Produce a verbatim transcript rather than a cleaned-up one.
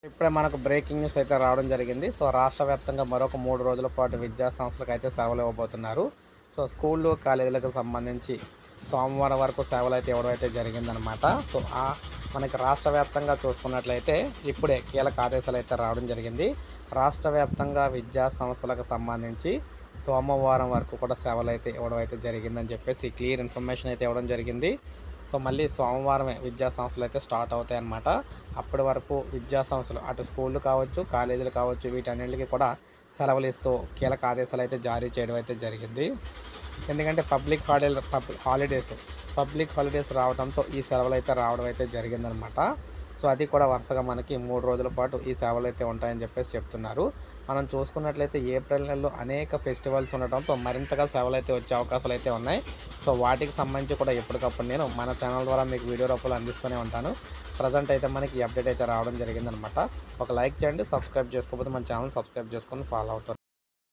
ఇప్పుడే మనకు breaking news అయితే రావడం జరిగింది. సో రాష్ట్ర వ్యాప్తంగా మరొక మూడు రోజుల పాటు విద్యా సంస్థలకు అయితే సెలవులు ఇవ్వబోతున్నారు. సో స్కూళ్ళు, కాలేజీలకు సంబంధించి సోమవారం వరకు సెలవులు అయితే ఇవ్వడం అయితే జరిగిందనమాట. సో ఆ మనకి రాష్ట్ర వ్యాప్తంగా చూసుకున్నట్లయితే ఇప్పుడే కీలక ఆదేశాలు అయితే రావడం జరిగింది. రాష్ట్ర వ్యాప్తంగా విద్యా సంస్థలకు సంబంధించి సోమవారం వరకు కూడా సెలవులు అయితే ఇవ్వడం అయితే జరిగిందని చెప్పేసి క్లియర్ ఇన్ఫర్మేషన్ అయితే ఇవ్వడం జరిగింది. సో మళ్ళీ సోమవారమే విద్యా సంస్థలు అయితే స్టార్ట్ అవుతాయి అన్నమాట. అప్పటి వరకు విద్యా సంస్థలు అటు స్కూళ్ళు కావచ్చు, కాలేజీలు కావచ్చు, వీటన్నిటికీ కూడా సెలవులు ఇస్తూ కీలక ఆదేశాలు అయితే జారీ చేయడం అయితే జరిగింది. ఎందుకంటే public holiday public holidays public holidays రావడంతో ఈ సెలవులు అయితే రావడం అయితే జరిగిందనమాట. సో అది కూడా వరుసగా మనకి మూడు రోజుల పాటు ఈ సేవలు అయితే ఉంటాయని చెప్పేసి చెప్తున్నారు. మనం చూసుకున్నట్లయితే ఏప్రిల్ నెలలో అనేక ఫెస్టివల్స్ ఉండటంతో మరింతగా సేవలు అయితే వచ్చే అవకాశాలు అయితే ఉన్నాయి. సో వాటికి సంబంధించి కూడా ఎప్పటికప్పుడు నేను మన ఛానల్ ద్వారా మీకు వీడియో రూపంలో అందిస్తూనే ఉంటాను. ప్రజెంట్ అయితే మనకి అప్డేట్ అయితే రావడం జరిగిందనమాట. ఒక లైక్ చేయండి, సబ్స్క్రైబ్ చేసుకోకపోతే మన ఛానల్ సబ్స్క్రైబ్ చేసుకొని ఫాలో అవుతారు.